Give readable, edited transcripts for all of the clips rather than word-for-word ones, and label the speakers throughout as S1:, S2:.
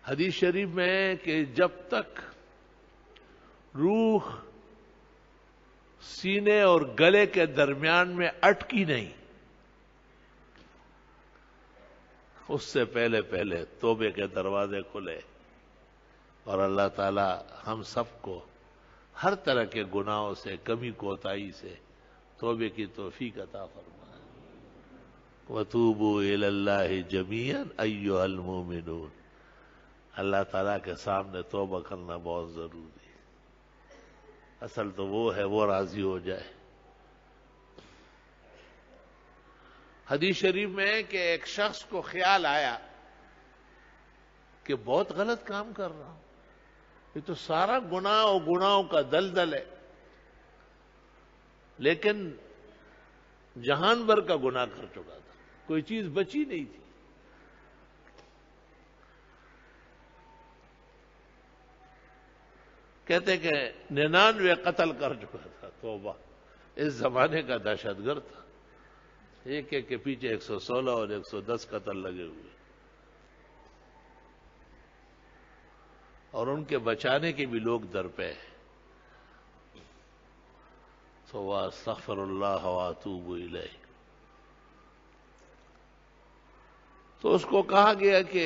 S1: حدیث شریف میں ہے کہ جب تک روح سینے اور گلے کے درمیان میں اٹکی نہیں، اس سے پہلے پہلے توبے کے دروازے کھلے اور اللہ تعالی ہم سب کو ہر طرح کے گناہوں سے، کمی کوتاہی سے توبے کی توفیق عطا فرمائے۔ وَتُوبُوا إِلَى اللَّهِ جَمِيعًا أَيُّهَا الْمُؤْمِنُونَ۔ اللہ تعالیٰ کے سامنے توبہ کرنا بہت ضروری ہے۔ اصل تو وہ ہے وہ راضی ہو جائے۔ حدیث شریف میں ہے کہ ایک شخص کو خیال آیا کہ بہت غلط کام کر رہا ہوں، یہ تو سارا گناہ اور گناہوں کا دلدل ہے، لیکن جہان بھر کا گناہ کر چکا تھا، کوئی چیز بچی نہیں تھی۔ کہتے کہ 99 قتل کر چکا تھا۔ توبہ! اس زمانے کا دہشت گرد تھا، ایک ایک کے پیچھے 116 اور 110 قتل لگے ہوئے، اور ان کے بچانے کے بھی لوگ در پہ ہیں۔ تو واستغفر اللہ واتوب الیہ۔ تو اس کو کہا گیا کہ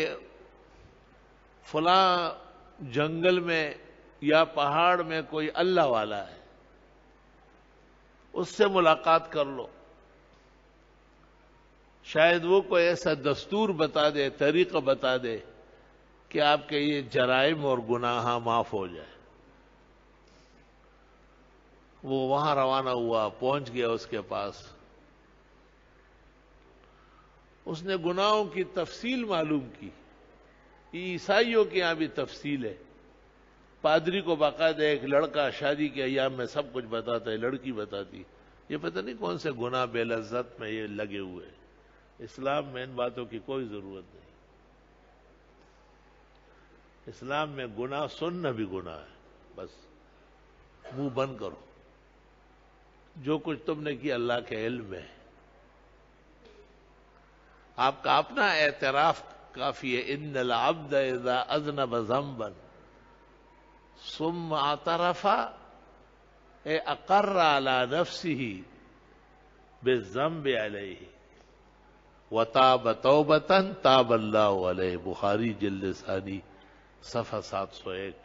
S1: فلاں جنگل میں یا پہاڑ میں کوئی اللہ والا ہے، اس سے ملاقات کر لو، شاید وہ کوئی ایسا دستور بتا دے، طریقہ بتا دے کہ آپ کے یہ جرائم اور گناہ معاف ہو جائے۔ وہ وہاں روانہ ہوا، پہنچ گیا اس کے پاس۔ اس نے گناہوں کی تفصیل معلوم کی۔ عیسائیوں کے یہاں بھی تفصیل ہے، پادری کو باقاعدہ ایک لڑکا شادی کے ایام میں سب کچھ بتاتا ہے، لڑکی بتاتی، یہ پتہ نہیں کون سے گناہ بے لذت میں یہ لگے ہوئے ہیں۔ اسلام میں ان باتوں کی کوئی ضرورت نہیں۔ اسلام میں گناہ سننا بھی گناہ ہے، بس منہ بند کرو، جو کچھ تم نے کیا اللہ کے علم میں ہے، آپ کا اپنا اعتراف کافی ہے۔ ان العبد اذا اذنب ذنبا ثم اعترف اقر على نفسه بالذنب علیہ وتاب توبۃ تاب اللہ علیہ۔ بخاری جلد ثانی صفحہ 701۔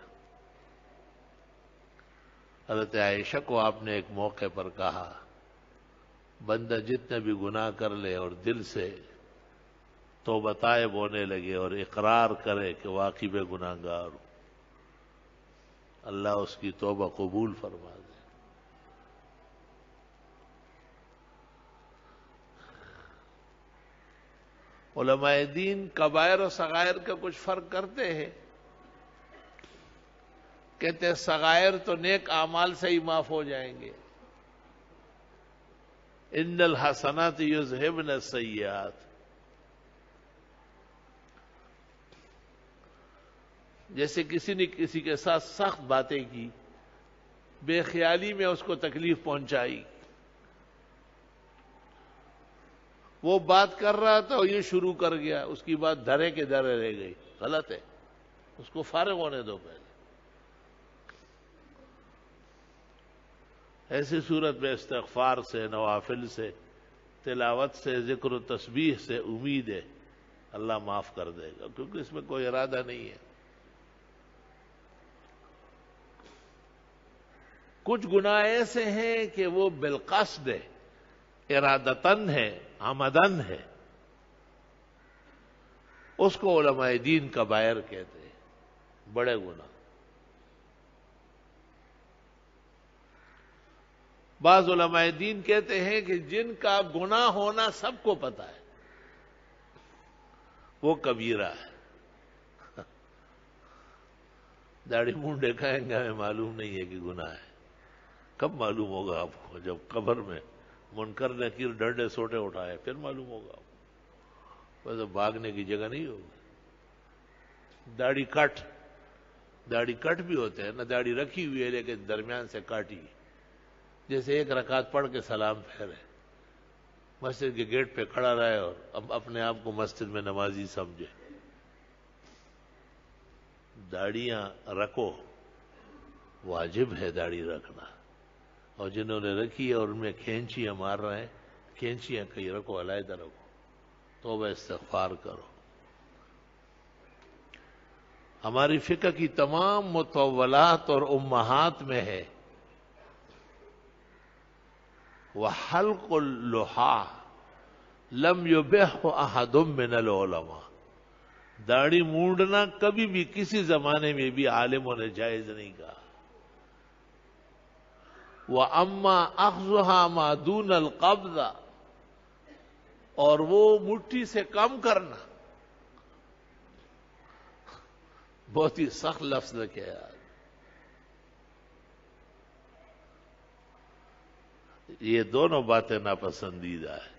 S1: حضرت عائشہ کو آپ نے ایک موقع پر کہا، بندہ جتنے بھی گناہ کر لے اور دل سے توبہ طائب ہونے لگے اور اقرار کرے کہ واقعی میں گناہ گار ہوں، اللہ اس کی توبہ قبول فرما دے۔ علماء دین کبائر و صغائر کا کچھ فرق کرتے ہیں، کہتے ہیں صغائر تو نیک اعمال سے ہی معاف ہو جائیں گے، ان الحسنات یذہبن السیئات۔ جیسے کسی نے کسی کے ساتھ سخت باتیں کی، بے خیالی میں اس کو تکلیف پہنچائی، وہ بات کر رہا تھا اور یہ شروع کر گیا، اس کی بات دھرے کے دھرے رہ گئی، غلط ہے، اس کو فارغ ہونے دو پہلے۔ ایسی صورت میں استغفار سے، نوافل سے، تلاوت سے، ذکر و تسبیح سے امید ہے اللہ معاف کر دے گا، کیونکہ اس میں کوئی ارادہ نہیں ہے۔ کچھ گناہ ایسے ہیں کہ وہ بالقصد ہے، ارادتن ہے، عمدن ہے، اس کو علماء دین کبائر کہتے ہیں، بڑے گناہ۔ بعض علماء دین کہتے ہیں کہ جن کا گناہ ہونا سب کو پتا ہے وہ کبیرہ ہے۔ داڑھی منہ دیکھائیں گے ہمیں معلوم نہیں ہے کہ گناہ ہے، کب معلوم ہوگا آپ کو؟ جب قبر میں منکر نکیر ڈنڈے سوٹے اٹھائے پھر معلوم ہوگا۔ ویسے بھاگنے کی جگہ نہیں ہوگی۔ داڑھی کٹ بھی ہوتے ہیں نا، داڑھی رکھی ہوئی ہے لیکن درمیان سے کاٹی، جیسے ایک رکعت پڑھ کے سلام پھیرے، مسجد کے گیٹ پہ کھڑا رہے اور اب اپنے آپ کو مسجد میں نمازی سمجھے۔ داڑیاں رکھو، واجب ہے داڑھی رکھنا، اور جنہوں نے رکھی ہے اور ان میں کھینچیاں مار رہے ہیں، کھینچیاں کہیں رکھو، علیحدہ رکھو، توبہ استغفار کرو۔ ہماری فقہ کی تمام مطولات اور امہات میں ہے وَحَلْقُ اللُّحَىٰ لَمْ يُبِحْهُ أَحَدٌ مِّنَ الْعُلَمَاءِ، داڑھی مونڈنا کبھی بھی کسی زمانے میں بھی عالموں نے جائز نہیں کہا۔ وَأَمَّا أَخْذُهَا مَا دُونَ الْقَبْضِ، اور وہ مٹھی سے کم کرنا، بہت ہی سخت لفظ لکھے یار، یہ دونوں باتیں ناپسندیدہ ہیں،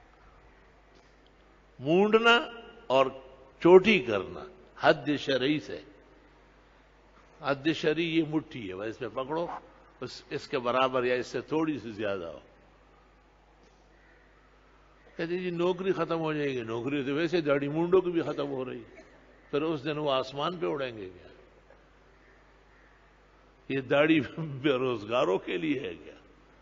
S1: مونڈنا اور چوٹی کرنا حد شرعی سے، حد شرعی یہ مٹھی ہے، بس اس میں پکڑو، اس کے برابر یا اس سے تھوڑی سی زیادہ ہو۔ کہتے جی نوکری ختم ہو جائے گی، نوکری تو ویسے داڑھی مونڈوں کی بھی ختم ہو رہی ہے، پھر اس دن وہ آسمان پہ اڑیں گے کیا؟ یہ داڑھی بے روزگاروں کے لیے ہے کیا؟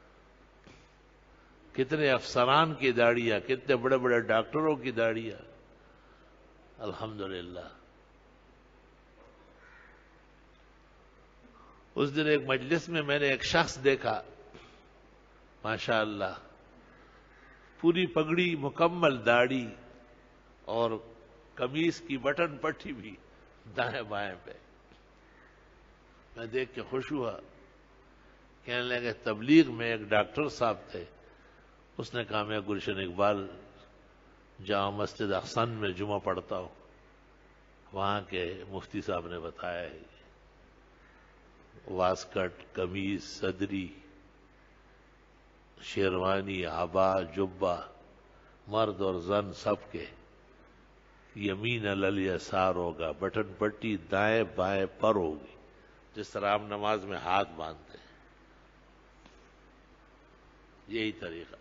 S1: کتنے افسران کی داڑیاں، کتنے بڑے بڑے ڈاکٹروں کی داڑیاں، الحمدللہ۔ اس دن ایک مجلس میں میں نے ایک شخص دیکھا، ماشاءاللہ پوری پگڑی، مکمل داڑھی، اور قمیص کی بٹن پٹی بھی دائیں بائیں پہ۔ میں دیکھ کے خوش ہوا، کہنے لگے تبلیغ میں ایک ڈاکٹر صاحب تھے، اس نے کہا میں گلشن اقبال جامع مسجد احسن میں جمعہ پڑھتا ہوں، وہاں کے مفتی صاحب نے بتایا ہے واسکٹ، قمیص، صدری، شیروانی، عبا، جبہ، مرد اور زن سب کے یمین الیسار ہوگا، بٹن پٹی دائیں بائیں پر ہوگی، جس طرح ہم نماز میں ہاتھ باندھتے ہیں، یہی طریقہ۔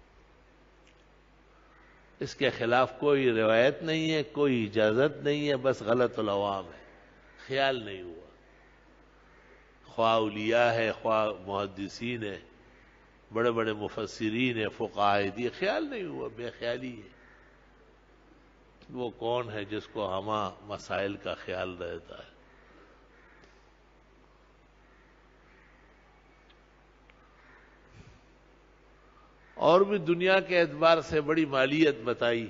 S1: اس کے خلاف کوئی روایت نہیں ہے، کوئی اجازت نہیں ہے، بس غلط العوام ہے، خیال نہیں ہوا، خواہ اولیاء ہے، خواہ محدثین ہے، بڑے بڑے مفسرین ہیں، فقہاء، یہ خیال نہیں ہوا، بے خیالی ہے۔ وہ کون ہے جس کو ہما مسائل کا خیال رہتا ہے؟ اور بھی دنیا کے اعتبار سے بڑی مالیت بتائی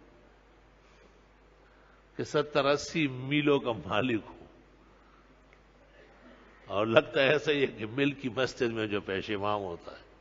S1: کہ 70-80 میلوں کا مالک ہوں، اور لگتا ہے ایسا ہی ہے کہ مل کی مسجد میں جو پیش امام ہوتا ہے